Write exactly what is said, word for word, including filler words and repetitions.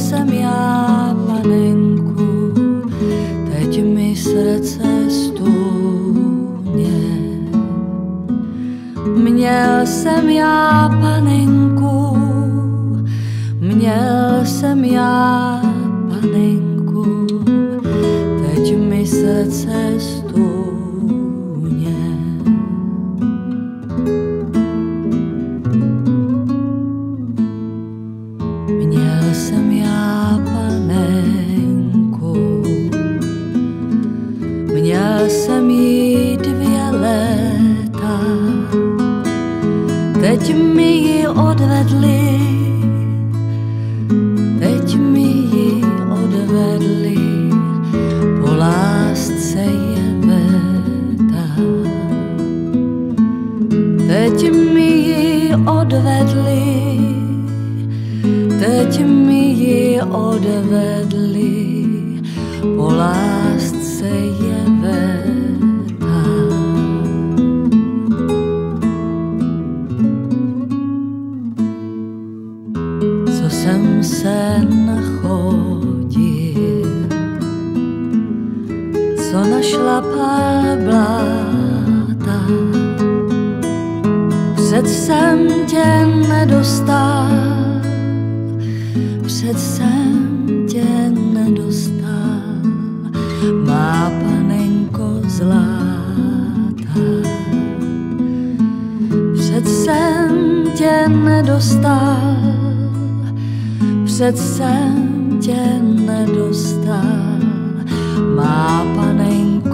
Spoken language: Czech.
jsem já panenku, teď mi srdce stůně. Měl jsem já panenku, měl jsem já panenku, teď mi srdce stůně. Měl jsem já panenku, měl jsem jí dvě léta, teď mi ji odvedli, teď mi ji odvedli, po lásce je veta. Teď mi ji odvedli, teď mi ji odvedli, po lásce je veta. Co jsem se nachodil, co našlapal bláta, před jsem tě nedostal, před jsem tě nedostal, má panenko zlata. Před jsem tě nedostal, před jsem tě nedostal, má panenko